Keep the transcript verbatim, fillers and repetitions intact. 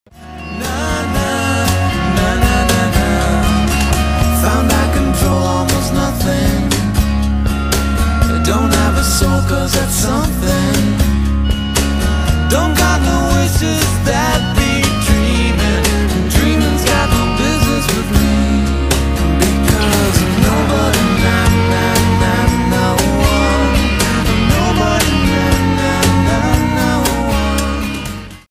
Found I control almost nothing. Don't have a soul, cause that's something. Don't got no wishes that